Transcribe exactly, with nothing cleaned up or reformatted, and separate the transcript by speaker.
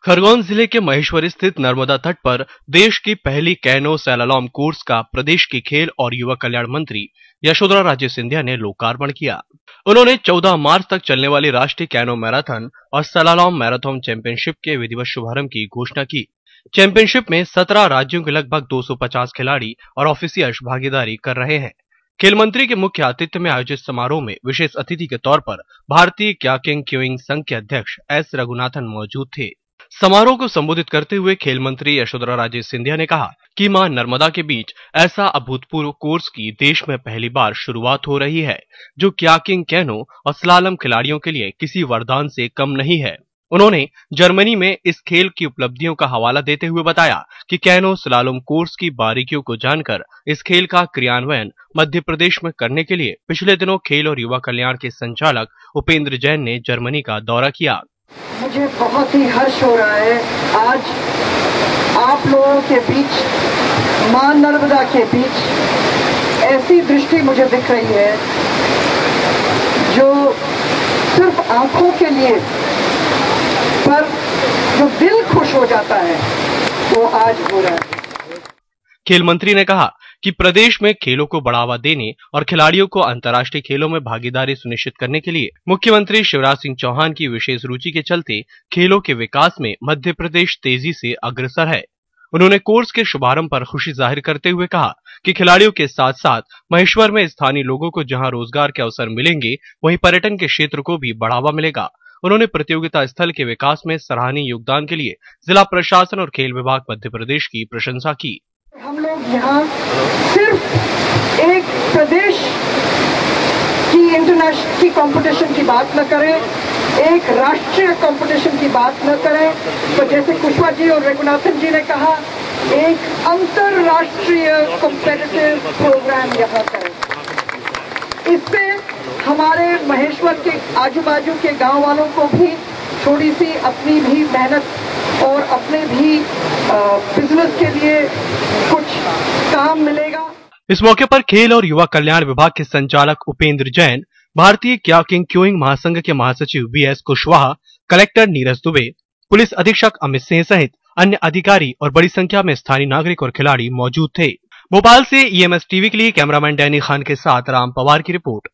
Speaker 1: खरगोन जिले के महेश्वरी स्थित नर्मदा तट पर देश की पहली कैनो सैलालॉम कोर्स का प्रदेश की खेल और युवा कल्याण मंत्री यशोधरा राजे सिंधिया ने लोकार्पण किया। उन्होंने चौदह मार्च तक चलने वाली राष्ट्रीय कैनो मैराथन और सैलालॉम मैराथन चैंपियनशिप के विधिवत शुभारंभ की घोषणा की। चैंपियनशिप में सत्रह राज्यों के लगभग दो सौ पचास खिलाड़ी और ऑफिसियल्स भागीदारी कर रहे हैं। खेल मंत्री के मुख्य आतिथ्य में आयोजित समारोह में विशेष अतिथि के तौर पर भारतीय क्याकिंग क्यूइंग संघ के अध्यक्ष एस रघुनाथन मौजूद थे। समारोह को संबोधित करते हुए खेल मंत्री यशोधरा राजे सिंधिया ने कहा कि मां नर्मदा के बीच ऐसा अभूतपूर्व कोर्स की देश में पहली बार शुरुआत हो रही है, जो क्याकिंग, कैनो और स्लालम खिलाड़ियों के लिए किसी वरदान से कम नहीं है। उन्होंने जर्मनी में इस खेल की उपलब्धियों का हवाला देते हुए बताया कि कैनो स्लालम कोर्स की बारीकियों को जानकर इस खेल का क्रियान्वयन मध्य प्रदेश में करने के लिए पिछले दिनों खेल और युवा कल्याण के संचालक उपेंद्र जैन ने जर्मनी का दौरा किया।
Speaker 2: मुझे बहुत ही हर्ष हो रहा है आज आप लोगों के बीच, मां नर्मदा के बीच ऐसी दृष्टि मुझे दिख रही है जो सिर्फ आंखों के लिए, पर जो दिल खुश हो जाता है वो आज हो रहा है।
Speaker 1: खेल मंत्री ने कहा कि प्रदेश में खेलों को बढ़ावा देने और खिलाड़ियों को अंतर्राष्ट्रीय खेलों में भागीदारी सुनिश्चित करने के लिए मुख्यमंत्री शिवराज सिंह चौहान की विशेष रुचि के चलते खेलों के विकास में मध्य प्रदेश तेजी से अग्रसर है। उन्होंने कोर्स के शुभारंभ पर खुशी जाहिर करते हुए कहा कि खिलाड़ियों के साथ साथ महेश्वर में स्थानीय लोगों को जहां रोजगार के अवसर मिलेंगे, वहीं पर्यटन के क्षेत्र को भी बढ़ावा मिलेगा। उन्होंने प्रतियोगिता स्थल के विकास में सराहनीय योगदान के लिए जिला प्रशासन और खेल विभाग मध्य प्रदेश की प्रशंसा की।
Speaker 2: हम लोग यहाँ सिर्फ एक प्रदेश की इंटरनेशनल की कंपटीशन की बात न करें, एक राष्ट्रीय कंपटीशन की बात न करें, तो जैसे कुशवाहा जी और रघुनाथन जी ने कहा, एक अंतरराष्ट्रीय कॉम्पिटिटिव प्रोग्राम यहाँ करें। इससे हमारे महेश्वर के आजू बाजू के गांव वालों को भी थोड़ी सी अपनी भी मेहनत और अपने भी बिजनेस के लिए कुछ काम मिलेगा।
Speaker 1: इस मौके पर खेल और युवा कल्याण विभाग के संचालक उपेंद्र जैन, भारतीय क्याकिंग क्यूइंग महासंघ के महासचिव B S Kushwaha, collector Neeraj Dubey, police अधीक्षक अमित सिंह सहित अन्य अधिकारी और बड़ी संख्या में स्थानीय नागरिक और खिलाड़ी मौजूद थे। भोपाल से ई एम एस टीवी के लिए कैमरामैन डैनी खान के साथ राम पवार की रिपोर्ट।